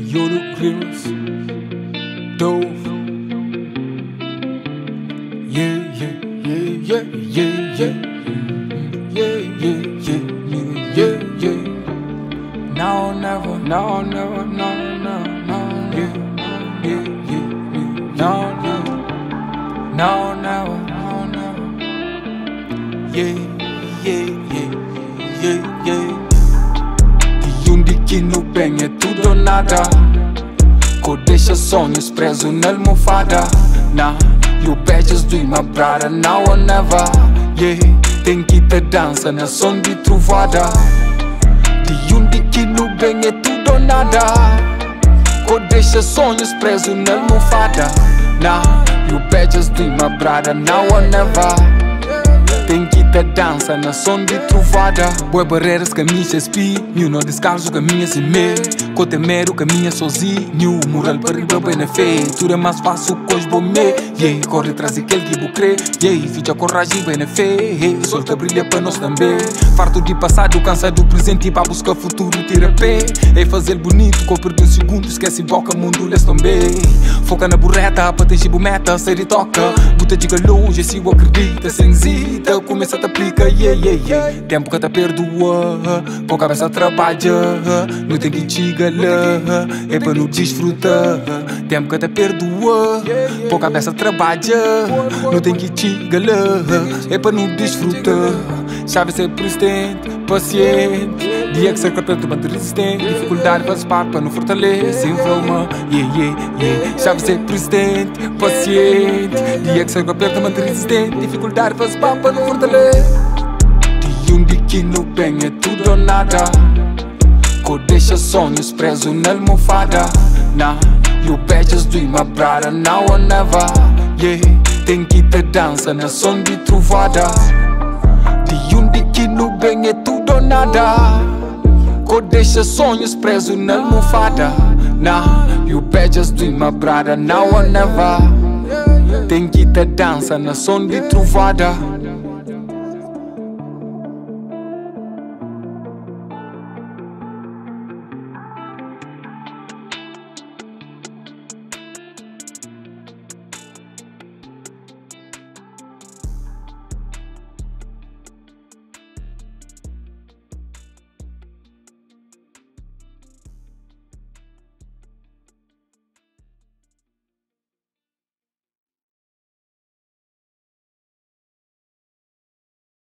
Krioulo Riimax, Tudo. Yeah, yeah, yeah, yeah, yeah, yeah, yeah, yeah, yeah, yeah, yeah. Now, never, no, never, no, no, no, yeah, yeah, yeah, yeah, no, never, no, never, no, never, yeah, yeah, yeah, yeah, yeah. Que no bem é tudo ou nada. Co deixa sonhos presos na almofada. Nah, you badges do my brother now or never. Yeah, tem que ter dança na som de trovada. De que no bem é tudo ou nada. Co deixa sonhos presos na almofada. Nah, you badges do my brother now or never. Tem que ter dança na som de trovada. Boas barreiras caminha espinho, não descanso caminha sem medo. Com temer o caminha sozinho, moral para riba bem na fé. Tudo é mais fácil que os bom me. Yeah, corre atrás daquele que vou crer. Yeah, fica coragem bem na fé. Hey, solta brilha para nós também. Farto de passado, cansado do presente e para buscar futuro tira pé. É fazer bonito, com perder um segundo, esquece boca, mundo lhes também. Foca na burreta, para atingir a meta, série toca. Buta de longe, se eu acredita, sem zita. Começa a te aplica, yeah, yeah, yeah. Tempo que te perdoa, com a cabeça trabalha. Não tem que te galar, é para não desfrutar. Tempo que te perdoa, com a cabeça trabalha. Não tem que te galar, é para não desfrutar. Sabe ser persistente, paciente. Dia que ser completamente resistente. Dificuldade faz parte para não fortalecer. Inflama, yeah, yeah, yeah. Sabe ser persistente, paciente. Dia que ser completamente resistente. Dificuldade faz parte para não fortalecer. De que no bem é tudo ou nada. Co deixa sonhos presos na almofada. Nah, you badges do my brother now or never. Yeah, tem que ter dança na som de trovada. De que no bem é tudo ou nada. Co deixa sonhos presos na almofada. Nah, you badges do my brother now or never. Tem que ter dança na som de trovada.